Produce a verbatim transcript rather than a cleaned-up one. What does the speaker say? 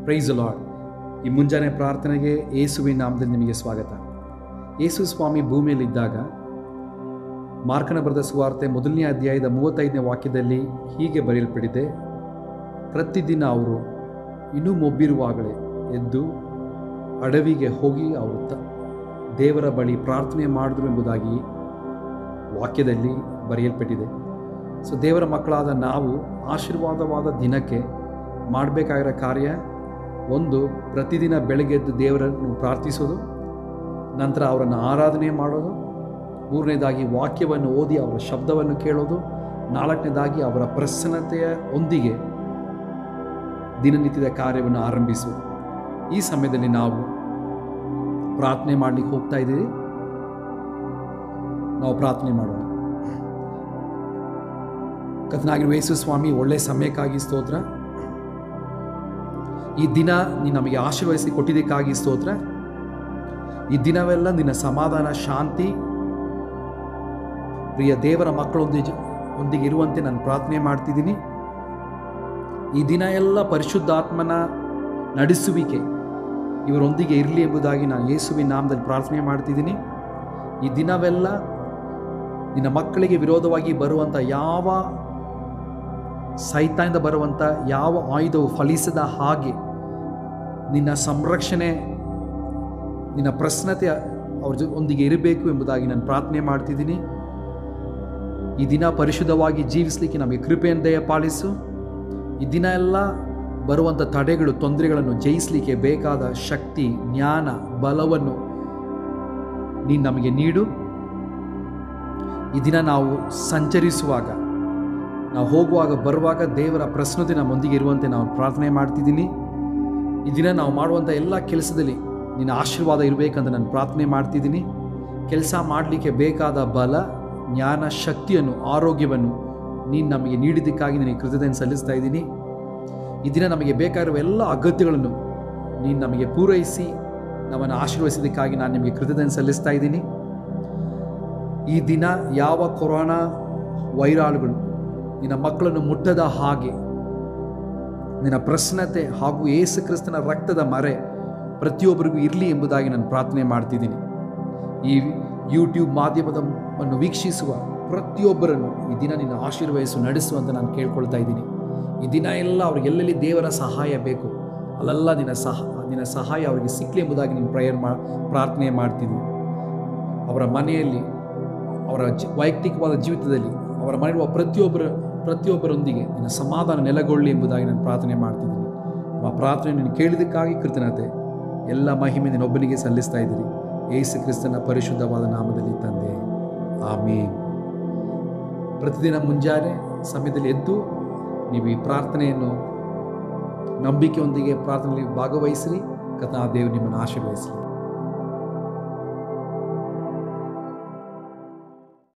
Price lord. ಈ ಮುಂಜಾನೆ ಪ್ರಾರ್ಥನೆಗೆ ಯೇಸುವಿನ ನಾಮದಲ್ಲಿ ನಿಮಗೆ ಸ್ವಾಗತ. ಯೇಸು ಸ್ವಾಮಿ ಭೂಮಿಯಲ್ಲಿದ್ದಾಗ ಮಾರ್ಕನ ಬರೆದ ಸುವಾರ್ತೆ ಮೊದಲನೇ ಅಧ್ಯಾಯದ ಮೂವತ್ತೈದನೇ ವಾಕ್ಯದಲ್ಲಿ ಹೀಗೆ ಬರೆಯಲ್ಪಟ್ಟಿದೆ, ಪ್ರತಿದಿನ ಅವರು ಇನ್ನೂ ಮೊಬ್ಬಿರುವಾಗಲೇ ಎದ್ದು ಅಡವಿಗೆ ಹೋಗಿ ಅವರು ತ ದೇವರ ಬಳಿ ಪ್ರಾರ್ಥನೆ ಮಾಡಿದ್ರು ಎಂಬುದಾಗಿ ವಾಕ್ಯದಲ್ಲಿ ಬರೆಯಲ್ಪಟ್ಟಿದೆ. ಸೊ ದೇವರ ಮಕ್ಕಳಾದ ನಾವು ಆಶೀರ್ವಾದವಾದ ದಿನಕ್ಕೆ ಮಾಡಬೇಕಾಗಿರೋ ಕಾರ್ಯ ಒಂದು, ಪ್ರತಿದಿನ ಬೆಳಗ್ಗೆ ಎದ್ದು ದೇವರನ್ನು ಪ್ರಾರ್ಥಿಸೋದು, ನಂತರ ಅವರನ್ನು ಆರಾಧನೆ ಮಾಡೋದು, ಮೂರನೇದಾಗಿ ವಾಕ್ಯವನ್ನು ಓದಿ ಅವರ ಶಬ್ದವನ್ನು ಕೇಳೋದು, ನಾಲ್ಕನೇದಾಗಿ ಅವರ ಪ್ರಸನ್ನತೆಯ ಒಂದಿಗೆ ದಿನನಿತ್ಯದ ಕಾರ್ಯವನ್ನು ಆರಂಭಿಸುವುದು. ಈ ಸಮಯದಲ್ಲಿ ನಾವು ಪ್ರಾರ್ಥನೆ ಮಾಡಲಿಕ್ಕೆ ಹೋಗ್ತಾ ಇದ್ದೀವಿ. ನಾವು ಪ್ರಾರ್ಥನೆ ಮಾಡೋಣ. ಕರ್ತನಾಗಿರುವ ಯೇಸು ಸ್ವಾಮಿ, ಒಳ್ಳೆಯ ಸಮಯಕ್ಕಾಗಿ ಸ್ತೋತ್ರ. ಈ ದಿನ ನೀನು ನಮಗೆ ಆಶೀರ್ವದಿಸಿ ಕೊಟ್ಟಿದ್ದಕ್ಕಾಗಿ ಸ್ತೋತ್ರ. ಈ ದಿನವೆಲ್ಲ ನಿನ್ನ ಸಮಾಧಾನ, ಶಾಂತಿ, ಪ್ರಿಯ ದೇವರ ಮಕ್ಕಳೊಂದಿಗೆ ಒಂದಿಗೆ ಇರುವಂತೆ ನಾನು ಪ್ರಾರ್ಥನೆ ಮಾಡ್ತಿದ್ದೀನಿ. ಈ ದಿನ ಎಲ್ಲ ಪರಿಶುದ್ಧಾತ್ಮನ ನಡೆಸುವಿಕೆ ಇವರೊಂದಿಗೆ ಇರಲಿ ಎಂಬುದಾಗಿ ನಾನು ಯೇಸುವಿನ ನಾಮದಲ್ಲಿ ಪ್ರಾರ್ಥನೆ ಮಾಡ್ತಿದ್ದೀನಿ. ಈ ದಿನವೆಲ್ಲ ನಿನ್ನ ಮಕ್ಕಳಿಗೆ ವಿರೋಧವಾಗಿ ಬರುವಂಥ ಯಾವ ಸೈತಾನದಿಂದ ಬರುವಂಥ ಯಾವ ಆಯುಧವು ಫಲಿಸದ ಹಾಗೆ ನಿನ್ನ ಸಂರಕ್ಷಣೆ, ನಿನ್ನ ಪ್ರಸನ್ನತೆ ಅವ್ರ ಜೊ ಒಂದಿಗೆ ಇರಬೇಕು ಎಂಬುದಾಗಿ ನಾನು ಪ್ರಾರ್ಥನೆ ಮಾಡ್ತಿದ್ದೀನಿ. ಈ ದಿನ ಪರಿಶುದ್ಧವಾಗಿ ಜೀವಿಸಲಿಕ್ಕೆ ನಮಗೆ ಕೃಪೆಯನ್ನು ದಯಪಾಲಿಸು. ಈ ದಿನ ಎಲ್ಲ ಬರುವಂಥ ತಡೆಗಳು, ತೊಂದರೆಗಳನ್ನು ಜಯಿಸಲಿಕ್ಕೆ ಬೇಕಾದ ಶಕ್ತಿ, ಜ್ಞಾನ, ಬಲವನ್ನು ನೀನು ನಮಗೆ ನೀಡು. ಈ ದಿನ ನಾವು ಸಂಚರಿಸುವಾಗ, ನಾವು ಹೋಗುವಾಗ ಬರುವಾಗ ದೇವರ ಪ್ರಸನ್ನತೆ ನಮ್ಮೊಂದಿಗೆ ಇರುವಂತೆ ನಾವು ಪ್ರಾರ್ಥನೆ ಮಾಡ್ತಿದ್ದೀನಿ. ಈ ದಿನ ನಾವು ಮಾಡುವಂಥ ಎಲ್ಲ ಕೆಲಸದಲ್ಲಿ ನಿನ್ನ ಆಶೀರ್ವಾದ ಇರಬೇಕಂತ ನಾನು ಪ್ರಾರ್ಥನೆ ಮಾಡ್ತಿದ್ದೀನಿ. ಕೆಲಸ ಮಾಡಲಿಕ್ಕೆ ಬೇಕಾದ ಬಲ, ಜ್ಞಾನ, ಶಕ್ತಿಯನ್ನು, ಆರೋಗ್ಯವನ್ನು ನೀನು ನಮಗೆ ನೀಡಿದ್ದಕ್ಕಾಗಿ ನಿನಗೆ ಕೃತಜ್ಞತೆ ಸಲ್ಲಿಸ್ತಾ ಇದ್ದೀನಿ. ಈ ದಿನ ನಮಗೆ ಬೇಕಾಗಿರುವ ಎಲ್ಲ ಅಗತ್ಯಗಳನ್ನು ನೀನು ನಮಗೆ ಪೂರೈಸಿ ನಮ್ಮನ್ನು ಆಶೀರ್ವದಿಸಿದ್ದಕ್ಕಾಗಿ ನಾನು ನಿಮಗೆ ಕೃತಜ್ಞತೆ ಸಲ್ಲಿಸ್ತಾ ಇದ್ದೀನಿ. ಈ ದಿನ ಯಾವ ಕೊರೋನಾ ವೈರಾಳುಗಳು ನಿನ್ನ ಮಕ್ಕಳನ್ನು ಮುಟ್ಟದ ಹಾಗೆ ನಿನ್ನ ಪ್ರಸನ್ನತೆ ಹಾಗೂ ಯೇಸು ಕ್ರಿಸ್ತನ ರಕ್ತದ ಮರೆ ಪ್ರತಿಯೊಬ್ಬರಿಗೂ ಇರಲಿ ಎಂಬುದಾಗಿ ನಾನು ಪ್ರಾರ್ಥನೆ ಮಾಡ್ತಿದ್ದೀನಿ. ಈ ಯೂಟ್ಯೂಬ್ ಮಾಧ್ಯಮವನ್ನು ವೀಕ್ಷಿಸುವ ಪ್ರತಿಯೊಬ್ಬರನ್ನು ಈ ದಿನ ನಿನ್ನ ಆಶೀರ್ವದಿಸು, ನಡೆಸುವಂತ ನಾನು ಕೇಳ್ಕೊಳ್ತಾ ಇದ್ದೀನಿ. ಈ ದಿನ ಎಲ್ಲ ಅವ್ರಿಗೆ ಎಲ್ಲೆಲ್ಲಿ ದೇವರ ಸಹಾಯ ಬೇಕು ಅಲ್ಲೆಲ್ಲ ನಿನ್ನ ಸಹ ನಿನ್ನ ಸಹಾಯ ಅವರಿಗೆ ಸಿಕ್ಕಲಿ ಎಂಬುದಾಗಿ ನೀನು ಪ್ರೇಯರ್ ಮಾ ಪ್ರಾರ್ಥನೆ ಮಾಡ್ತಿದ್ದೀನಿ. ಅವರ ಮನೆಯಲ್ಲಿ, ಅವರ ಜ ವೈಯಕ್ತಿಕವಾದ ಜೀವಿತದಲ್ಲಿ, ಅವರ ಮನೆಯಲ್ಲಿರುವ ಪ್ರತಿಯೊಬ್ಬರ ಪ್ರತಿಯೊಬ್ಬರೊಂದಿಗೆ ನಿನ್ನ ಸಮಾಧಾನ ನೆಲೆಗೊಳ್ಳಿ ಎಂಬುದಾಗಿ ನಾನು ಪ್ರಾರ್ಥನೆ ಮಾಡ್ತಿದ್ದೀನಿ. ಆ ಪ್ರಾರ್ಥನೆ ನೀನು ಕೇಳಿದ್ದಕ್ಕಾಗಿ ಕೃತಜ್ಞತೆ, ಎಲ್ಲ ಮಹಿಮೆ ನಿನ್ನೊಬ್ಬನಿಗೆ ಸಲ್ಲಿಸ್ತಾ ಇದ್ದೀರಿ. ಯೇಸು ಕ್ರಿಸ್ತನ ಪರಿಶುದ್ಧವಾದ ನಾಮದಲ್ಲಿ ತಂದೆ, ಆಮೇನ್. ಪ್ರತಿದಿನ ಮುಂಜಾನೆ ಸಮಯದಲ್ಲಿ ಎದ್ದು ನೀವು ಈ ಪ್ರಾರ್ಥನೆಯನ್ನು ನಂಬಿಕೆಯೊಂದಿಗೆ ಪ್ರಾರ್ಥನೆಯಲ್ಲಿ ಭಾಗವಹಿಸಿರಿ. ಕರ್ತನಾದ ದೇವರು ನಿಮ್ಮನ್ನು ಆಶೀರ್ವದಿಸಲಿ.